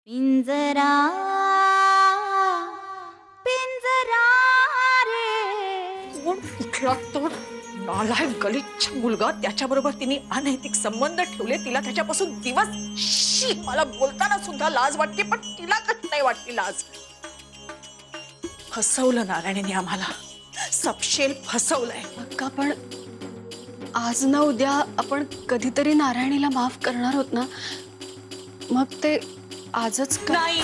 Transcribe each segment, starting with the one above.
पिंजरा पिंजरा रे कोण कुठला तो नालायक गलिच्छ मुलगा त्याच्याबरोबर तिने अनैतिक संबंध ठेवले. तिला त्याच्यापासून दिवस शी मला बोलताना सुद्धा लाज वाटते, पण तिला कधी नाही वाटली लाज. फसवलं नारायणीने आम्हाला, सपशेल फसवलंय. अक्का पण आज ना उद्या आपण कधीतरी नारायणीला माफ करणार होत ना, मग ते आजच का? नाही,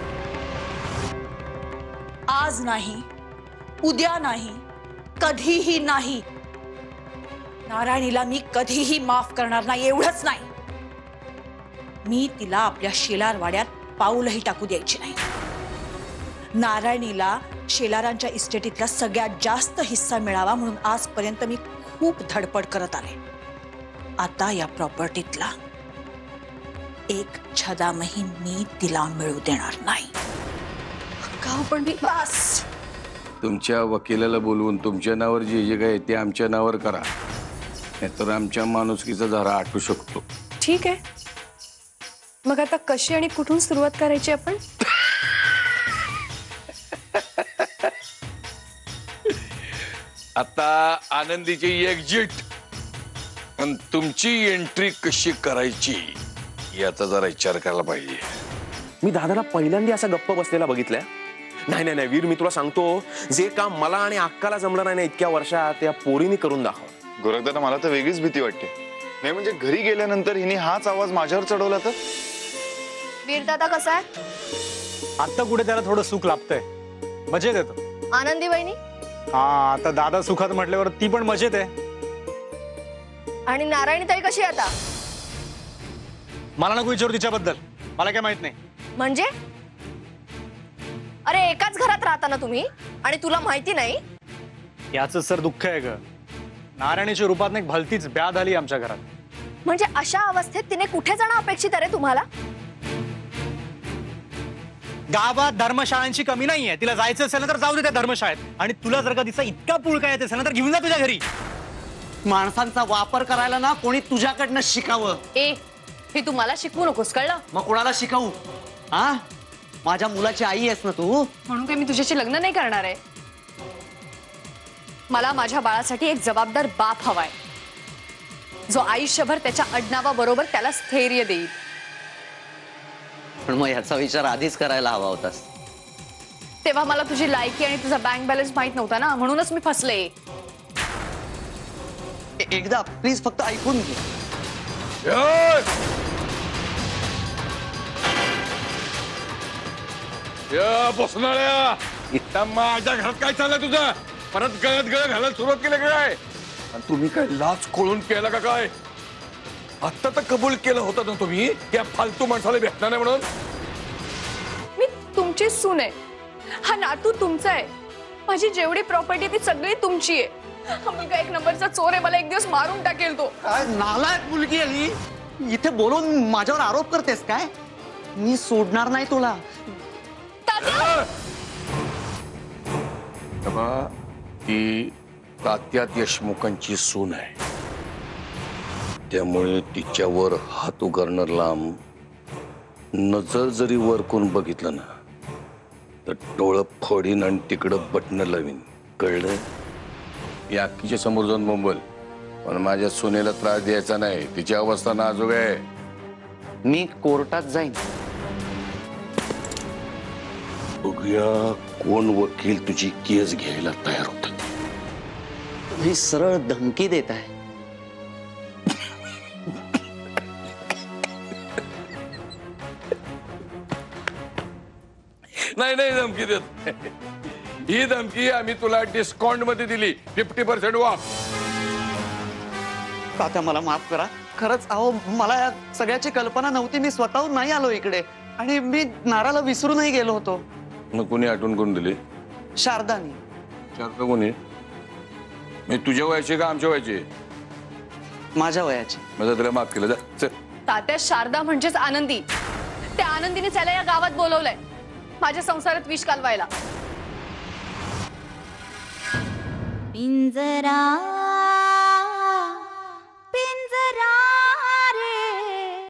आज नाही, उद्या नाही, कधीही नाही. नारायणीला मी कधीही माफ करणार नाही. एवढंच नाही, मी तिला आपल्या शेलारवाड्यात पाऊलही टाकू द्यायची नाही. नारायणीला शेलारांच्या इस्टेटीतला सगळ्यात जास्त हिस्सा मिळावा म्हणून आजपर्यंत मी खूप धडपड करत आले. आता या प्रॉपर्टीतला एक छदामही मी तिला मिळू देणार नाही. का पण मी बस. तुमच्या वकिलाला बोलवून तुमच्या नावावर जे काय ते आमच्या नावावर करा, नाहीतर आमच्या माणुसकीचा धारा आटू शकतो. ठीक आहे, मग आता कशी आणि कुठून सुरुवात करायची आपण? आता आनंदीची एक्झिट आणि तुमची एंट्री कशी करायची याचा जरा विचार करायला पाहिजे. मी दादाला पहिल्यांदा असा गप्प बसलेला बघितलाय. नाही नाही नाही वीर, मी तुला सांगतो, जे काम मला आणि अक्काला जमलं नाही ना इतक्या वर्षात, त्या पोरीने करून दाखव. गोरखदादा, मला तर वेगळीच भीती वाटते. नाही म्हणजे घरी गेल्यानंतर हिने हाच आवाज माझ्यावर चढवला तर? वीर दादा कसा आहे? आता कुठे त्याला थोडं सुख लाभतंय, मजेत येतो. आनंदी वहिनी हा, आता दादा सुखात म्हटल्यावर ती पण मजेत आहे. आणि नारायणी ताई कशी आहे आता? मला नको विचारू तिच्याबद्दल, मला काय माहित नाही. म्हणजे अरे एकाच घरात राहता ना तुम्ही, आणि तुला माहिती नाही? याच सर दुःख आहे ग. नारायणीच्या रूपात एक भलतीच ब्याद आली आमच्या घरात. म्हणजे अशा अवस्थेत तिने कुठे जाणं अपेक्षित आहे रे तुम्हाला? गावात धर्मशाळांची कमी नाहीये. तिला जायचं असेल ना तर जाऊ दे त्या धर्मशाळेत. आणि तुला जर का तिचा इतका पुळका येत असेल ना तर घेऊन जा तुझ्या घरी. माणसांचा वापर करायला ना कोणी तुझ्याकडनं शिकावं. ए, हे तू मला शिकवू नकोस, कळलं? मग कोणाला शिकावू? हा, माझ्या मुलाची आई आहेस ना तू. म्हणून काय मी तुझ्याशी लग्न नाही करणार आहे. मला माझ्या बाळासाठी एक जबाबदार बाप हवाय, जो आयुष्यभर त्याच्या आडनावाबरोबर त्याला स्थैर्य देईल. पण मग याचा विचार आधीच करायला हवा होतास. तेव्हा मला तुझी लायकी आणि तुझा बँक बॅलन्स माहित नव्हता ना, म्हणूनच मी फसले. एकदा प्लीज फक्त ऐकून घे. बसणाऱ्या इथं माझ्या घरात काय चाललंय तुझं? परत गळत गळ घालायला सुरुवात केली काय? आणि तुम्ही काय लाच खोळून केला का काय? आता तर कबूल केलं होतं ना तुम्ही या फालतू माणसाला भेटणार नाही म्हणून. मी तुमची सून आहे, हा नातू तुमचा आहे, माझी जेवढी प्रॉपर्टी ती सगळी तुमची आहे. हा मुलगा एक नंबरचा चोर आहे, मला एक दिवस मारून टाकेल तो. काय नालायक मुलगी आली इथे बोलून माझ्यावर आरोप करतेस काय? मी सोडणार नाही तुला. ती तात्या देशमुखांची सून आहे, त्यामुळे तिच्यावर हात उगारणं लांब. नजर जरी वर कोण बघितलं ना तर डोळं फोडीन आणि तिकडं बटणं लावीन, कळलं? या अक्कीच्या समोर जाऊन बोंबल, पण माझ्या सुनेला त्रास द्यायचा नाही. तिची अवस्था नाजूक आहे. मी कोर्टात जाईन. बघूया कोण वकील तुझी केस घ्यायला तयार होतात. तुम्ही सरळ धमकी देत आहे. नाही नाही, धमकी देत. ही धमकी आम्ही तुला डिस्काउंट मध्ये दिली, 50% ऑफ. तात्या मला माफ करा, खरंच. अहो, मला या सगळ्याची कल्पना नव्हती. मी स्वतःहून नाही आलो इकडे, आणि मी नाराला विसरूनही गेलो होतो. मग कोणी आठवण करून दिली? शारदानी. शारदा कोणी? मी तुझ्या वयाची का आमच्या वयाची? माझ्या वयाची. माझं तुला माफ केलं. जा चल. तात्या, शारदा म्हणजेच आनंदी. त्या आनंदीने त्याला या गावात बोलवलंय माझ्या संसारात विष कालवायला. पिंजरा